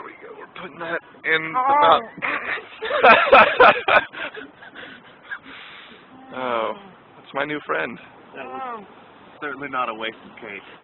we go. We're putting that in the mouth. Oh, that's my new friend. That was certainly not a wasted case.